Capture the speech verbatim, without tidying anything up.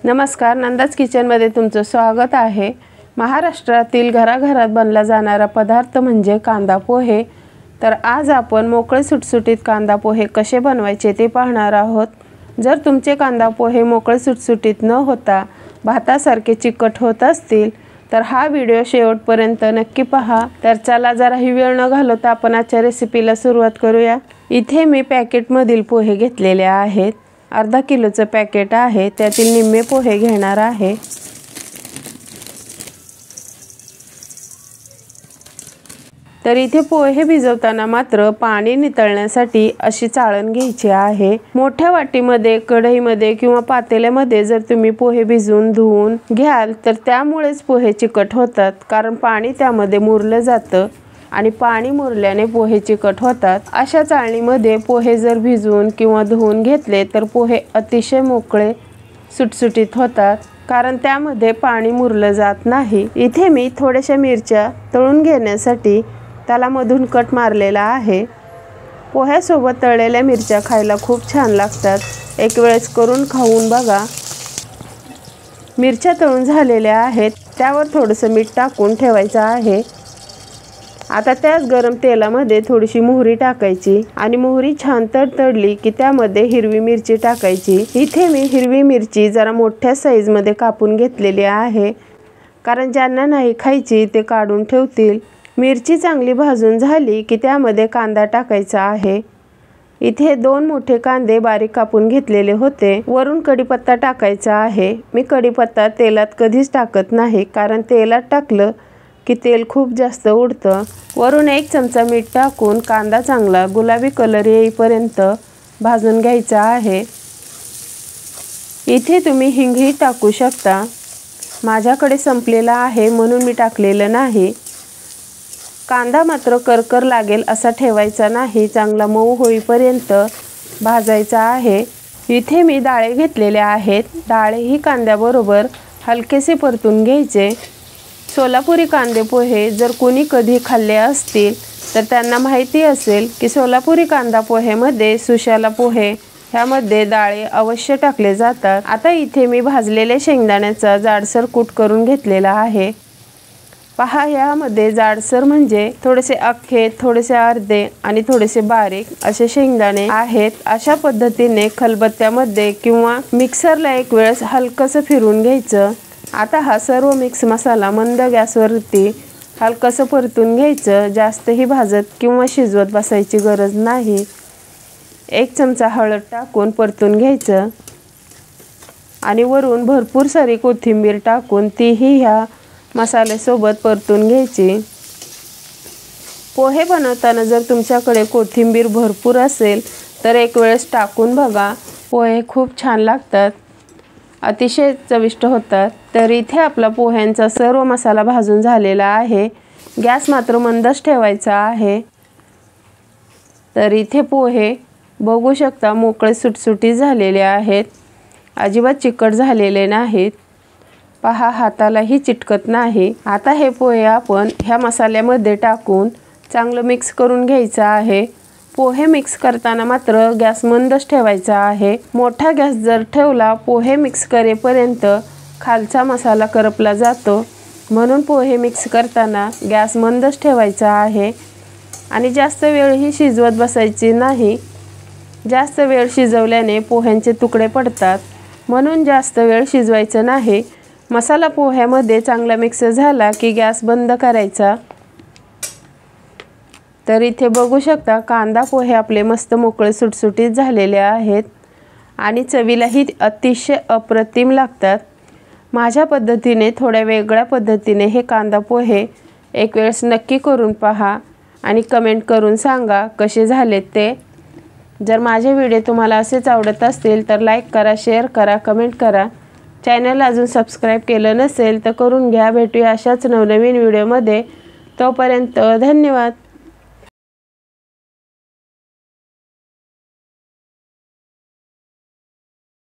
नमस्कार, नंदाज किचनमध्ये तुमचं स्वागत आहे। महाराष्ट्रातील घराघरात बनला जाणारा पदार्थ म्हणजे कांदा पोहे। तर आज आपण मोकळे सुटसुटीत कांदा पोहे कसे बनवायचे ते पाहणार आहोत। जर तुमचे कांदा पोहे मोकळे सुटसुटीत न होता भातासारखे चिकट होत असतील तर हा व्हिडिओ शेवटपर्यंत नक्की पहा। तर चला जराही वेळ न घालवता आपण आजच्या रेसिपीला सुरुवात करूया। इथे मी पॅकेटमधील पोहे घेतलेले आहेत। अर्धा किलोचं पॅकेट आहे, त्यातील निम्मे पोहे घेणार आहे। तर इथे पोहे भिजवताना मात्र पाणी नितळण्यासाठी अशी चाळण घ्यायची आहे। मोठ्या वाटीमध्ये, कढईमध्ये किंवा पातेल्यामध्ये जर तुम्ही पोहे भिजवून धुवून घ्याल तर त्यामुळेच पोहे चिकट होतात, कारण पाणी त्यामध्ये मुरलं जातं आणि पाणी मुरल्याने पोहे चिकट होतात। अशा चाळणीमध्ये पोहे जर भिजवून किंवा धुवून घेतले तर पोहे अतिशय मोकळे सुटसुटीत होतात, कारण त्यामध्ये पाणी मुरलं जात नाही। इथे मी थोड्याशा मिरच्या तळून घेण्यासाठी त्याला मधून कट मारलेला आहे। पोह्यासोबत तळलेल्या मिरच्या खायला खूप छान लागतात, एक वेळेस करून खाऊन बघा। मिरच्या तळून झालेल्या आहेत, त्यावर थोडंसं मीठ टाकून ठेवायचं आहे। आता त्याच गरम तेलामध्ये थोडीशी मोहरी टाकायची आणि मोहरी छान तडतडली की त्यामध्ये हिरवी मिरची टाकायची। इथे मी हिरवी मिरची जरा मोठ्या साईजमध्ये कापून घेतलेली आहे, कारण ज्यांना नाही खायची ते काढून ठेवतील। मिरची चांगली भाजून झाली की त्यामध्ये कांदा टाकायचा आहे। इथे दोन मोठे कांदे बारीक कापून घेतलेले होते। वरून कढीपत्ता टाकायचा आहे। मी कढीपत्ता तेलात कधीच टाकत नाही, कारण तेलात टाकलं की तेल खूप जास्त उडतं। वरून एक चमचा मीठ टाकून कांदा चांगला गुलाबी कलर येईपर्यंत भाजून घ्यायचा आहे। इथे तुम्ही हिंगही टाकू शकता, माझ्याकडे संपलेला आहे म्हणून मी टाकलेलं नाही। कांदा मात्र करकर लागेल असा ठेवायचा नाही, चांगला मऊ होईपर्यंत भाजायचा आहे। इथे मी डाळे घेतलेले आहेत, डाळेही कांद्याबरोबर हलकेसे परतून घ्यायचे। सोलापुरी कांदे पोहे जर कोणी कधी खाल्ले असतील तर त्यांना माहिती असेल की सोलापुरी कांदा पोहेमध्ये सुशाला पोहे ह्यामध्ये डाळे अवश्य टाकले जातात। आता इथे मी भाजलेले शेंगदाण्याचा जाडसर कूट करून घेतलेला आहे। पहा, यामध्ये जाडसर म्हणजे थोडेसे अख्खे, थोडेसे अर्धे आणि थोडेसे बारीक असे शेंगदाणे आहेत। अशा पद्धतीने खलबत्त्यामध्ये किंवा मिक्सरला एक वेळेस हलकसं फिरून घ्यायचं। आता हा सर्व मिक्स मसाला मंद गॅसवरती हलकसं परतून घ्यायचं, जास्तही भाजत किंवा शिजवत बसायची गरज नाही। एक चमचा हळद टाकून परतून घ्यायचं आणि वरून भरपूर सारी कोथिंबीर टाकून तीही ह्या मसाल्यासोबत परतून घ्यायची। पोहे बनवताना जर तुमच्याकडे कोथिंबीर भरपूर असेल तर एक वेळेस टाकून बघा, पोहे खूप छान लागतात, अतिशय चविष्ट होतात। तर इथे आपला पोह्यांचा सर्व मसाला भाजून झालेला आहे, गॅस मात्र मंदच ठेवायचा आहे। तर इथे पोहे बघू शकता मोकळे सुटसुटीत झालेले आहेत, अजिबात चिकट झालेले नाहीत। पहा, हातालाही चिटकत नाही। आता हे पोहे आपण ह्या मसाल्यामध्ये टाकून चांगलं मिक्स करून घ्यायचं आहे। पोहे मिक्स करताना मात्र गॅस मंदच ठेवायचा आहे। मोठा गॅस जर ठेवला पोहे मिक्स करेपर्यंत खालचा मसाला करपला जातो, म्हणून पोहे मिक्स करताना गॅस मंदच ठेवायचा आहे आणि जास्त वेळही शिजवत बसायची नाही। जास्त वेळ शिजवल्याने पोह्यांचे तुकडे पडतात, म्हणून जास्त वेळ शिजवायचं नाही। मसाला पोह्यामध्ये चांगला मिक्स झाला की गॅस बंद करायचा। तर इथे बघू शकता कांदा पोहे आपले मस्त मोकळे सुटसुटीत झालेले आहेत आणि चवीलाही अतिशय अप्रतिम लागतात। माझ्या पद्धतीने, थोड्या वेगळ्या पद्धतीने हे कांदा पोहे एक वेळेस नक्की करून पहा आणि कमेंट करून सांगा कसे झालेत ते। जर माझे व्हिडिओ तुम्हाला असेच आवडत असतील तर लाईक करा, शेअर करा, कमेंट करा। चॅनल अजून सबस्क्राईब केलं नसेल तर करून घ्या। भेटूया अशाच नवनवीन व्हिडिओमध्ये, तोपर्यंत धन्यवाद।